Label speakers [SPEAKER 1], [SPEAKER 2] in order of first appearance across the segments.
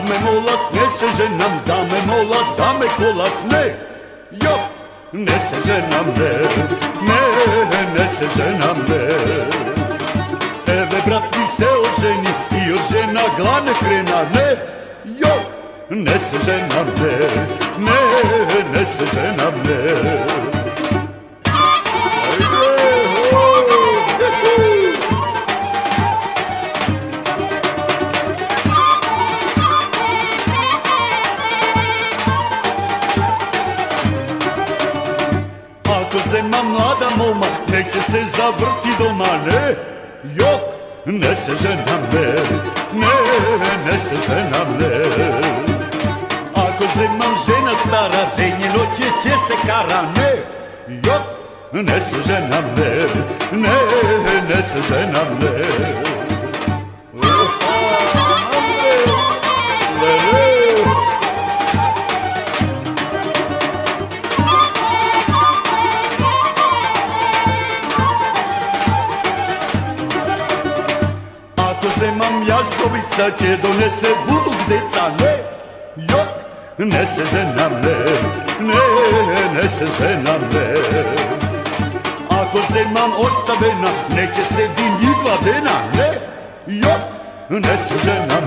[SPEAKER 1] me molat, ne se ženam, da me molat, da me kolat, ne, jo, ne se ženam, ne, ne se ženam, ne. Eve brat mi se oženi i od žena glane krena, ne, jo, ne se ženam, ne, ne se ženam, ne. Ako zema mlada moma, nek će se zavrti doma, ne, jok, ne se ženam, ne se ženam, ne. Ako zemam žena stara, denje noće će se kara, ne, jok, ne se ženam, ne se ženam, ne. Ako zemam jastovica će donese buduk deca, ne, jok, ne se ženam, ne se ženam, ne. Ako zemam ostavena, neće se dinjitva dena, ne, jok, ne se ženam,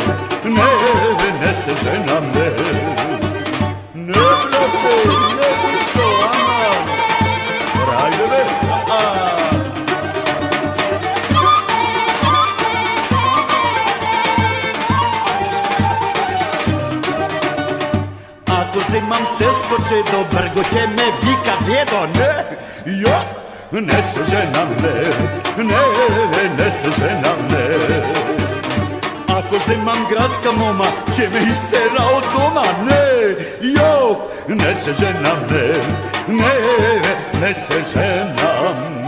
[SPEAKER 1] ne se ženam, ne. Ne, brate, ne bi što, aman, rajdeve, Ako zemam selsko čedo, brgo će me vika djedo, ne, jok, ne se ženam, ne se ženam, ne. Ako zemam gradska moma, će me istera od doma, ne, jok, ne se ženam, ne se ženam,